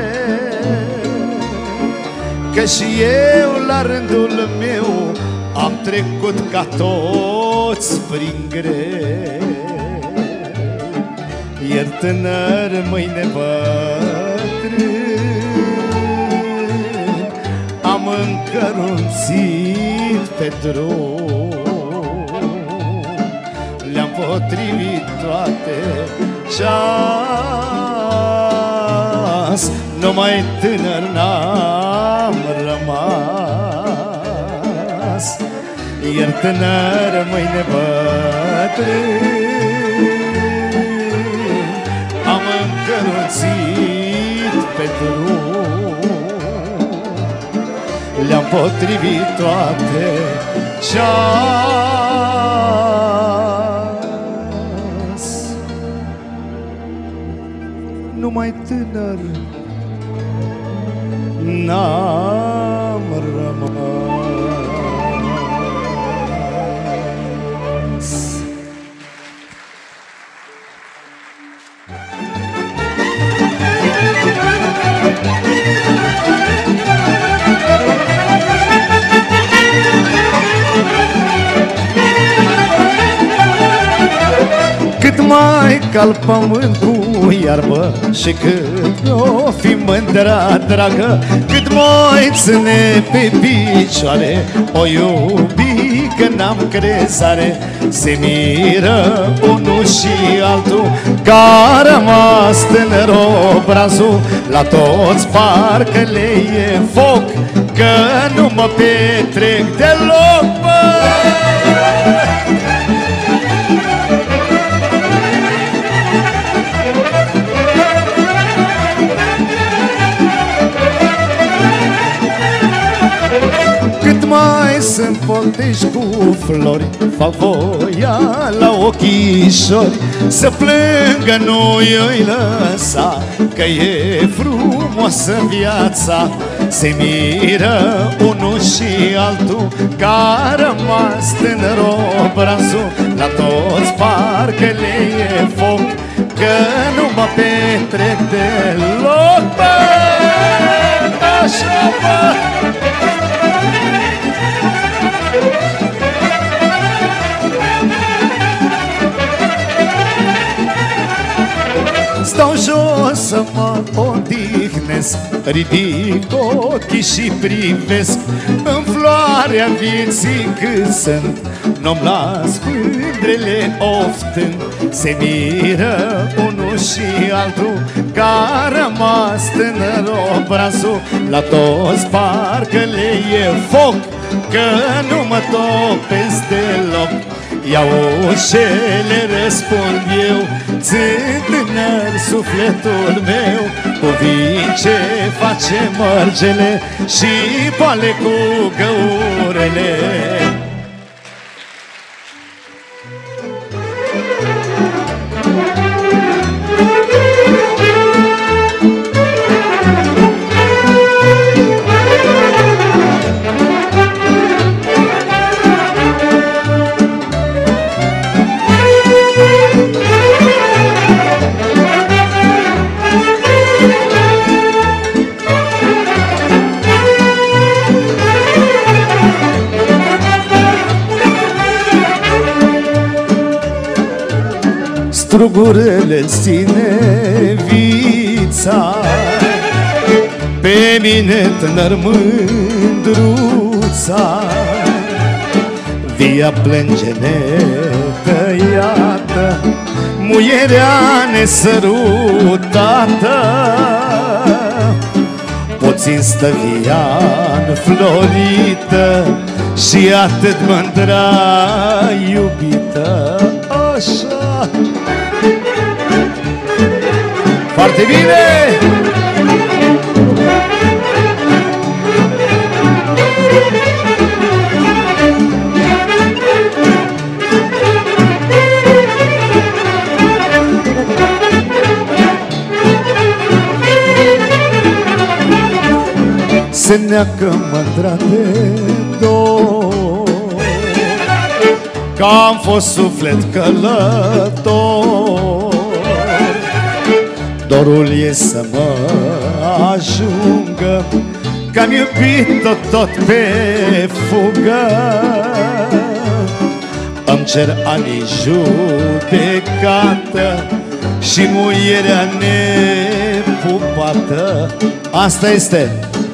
Că și eu la rândul meu am trecut ca toți prin greu. Iar tânăr, mâine bătrân, am încărunțit pe drum. Le-am potrivit toate, ceas numai tânăr n-am rămas. Iar tânăr, mâine bătrân, am încărunțit pe drum. Le-am potrivit toate, ceas numai tânăr n-am rămas. Cât mai cal pământ cu iarbă și cât o fi mândra dragă, cât mai ține pe picioare, o iubi că n-am crezare. Se miră unul și altul, că a rămas tânăr obrazul. La toți parcă le e foc, că nu mă petrec deloc, bă! înfoctești cu flori, fac voia la ochișori, să plângă nu i-o lăsa, că e frumoasă viața. Se miră unul și altul, că a rămas tânăr obrazul. La toți parcă le e foc, că nu mă petrec deloc, bă, așa, bă. Stau jos să mă odihnesc, ridic ochii și privesc în floarea vieții cât sunt, nu-mi las mândrele oftând. Se miră unul și altul, că a rămas tânăr obrazul. La toți parcă le e foc, că nu mă topesc deloc. Iau ce le răspund eu, țin tânăr sufletul meu, cu vin ce face mărgele și poale cu găurele. Strugurele ține vița, pe mine tânăr mândruța. Via plânge netăiată, muierea nesărutată. Puțin stă via înflorită și atât mândra iubită. Așa. Foarte bine! Se neacă mândra de dor, că am fost suflet călător. Dorul e să mă ajungă, că-am iubit tot, tot pe fugă. Îmi cer ani judecată și muierea nepupată. Asta este.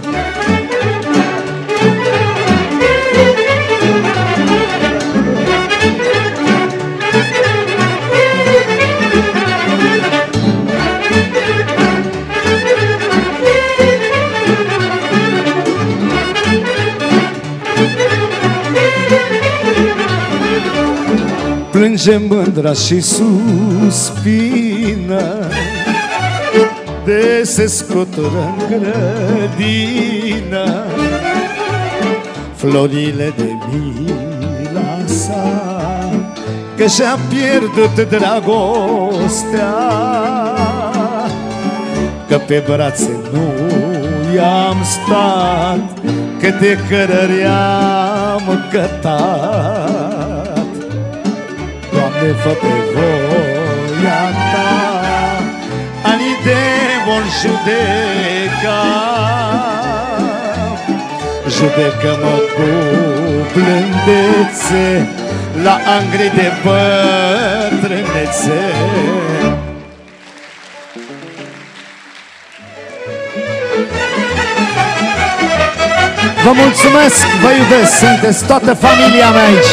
Plânge mândra și suspină, de se scutură în grădină florile de mila sa, că și-a pierdut dragostea, că pe brațe nu i-am stat, că de cărări am cătat. Doamne, fă pe voia Ta anii de vor judeca. Judecă-mă cu blândețe la angri de bătrânețe. Vă mulțumesc, vă iubesc, sunteți toată familia mea aici.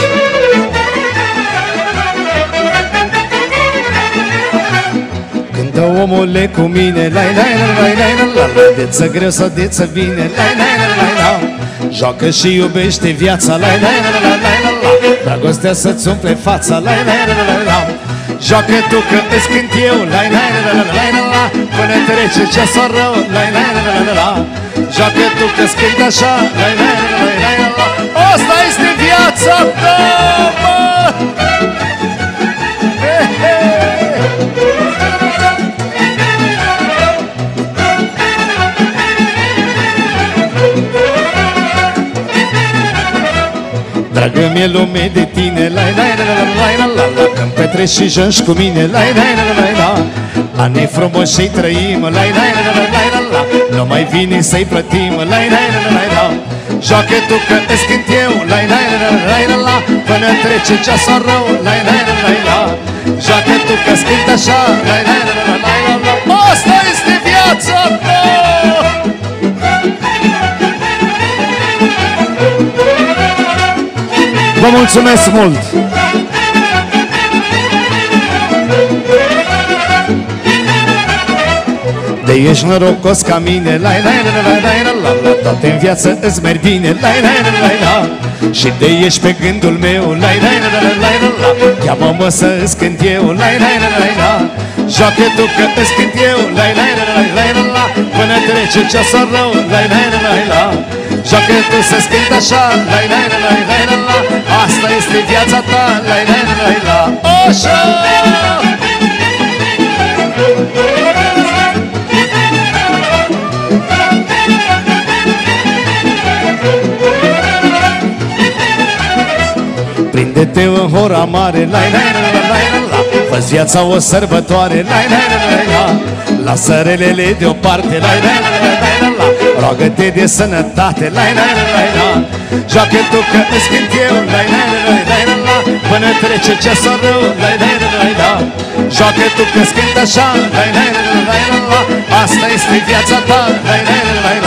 Cântă omule cu mine, lai lai lai lai lai la la, deță greu sau deță bine, lai lai lai lai la. Joacă și iubește viața, lai lai lai lai lai la la, dragostea să-ți umple fața, lai lai lai lai la. Joacă tu că îți cânt eu, lai lai lai lai lai la la, până trece ceasul rău, lai lai lai lai la. Joacă tu că-ți cânt așa, lai lai lai lai la la. Asta este viața. viața ta, mă! He, he. Dragă mi-e lume de tine, lai lai la la la la la la, când petreci și joci cu mine, lai lai la la la la. Anii frumoși și trăim, lai lai la la la la la. Nu mai vine să-i plătim, lai lai la la la la. Joacă tu că îți cânt eu, lai lai la la la la la. Până trece ceasul rău, lai lai la la la. Joacă tu că-ți cânt așa, lai lai la la la la la. Asta este viața ta! Vă mulțumesc mult! De ești norocos ca mine, lai lai la la la la la la. Toate în viață îți merg bine, lai lai la la la. Și de ești pe gândul meu, lai lai la la la la la. Cheamă-mă să îți cânt eu, lai lai la la la. Joacă tu că îți cânt eu, lai lai la la la la la. Până trece ceasul rău, lai lai la la la. Joacă tu să-ți cânt așa, lai lai la la la la la. Asta este viața ta, lai lai la la la. Așa! Prinde-te în hora mare, lai lai la la la la. Fă-ți viața o sărbătoare, lai lai la la la. Lasă relele deoparte, lai lai la la la la. Roagă-te de sănătate, lai lai la la la. Joacă tu că îți cânt eu, lai lai la la la la. Până trece ceasul rău, lai lai la la la. Joacă tu că îți cânt așa, lai lai la la la la. Asta este viața ta, lai lai la la la.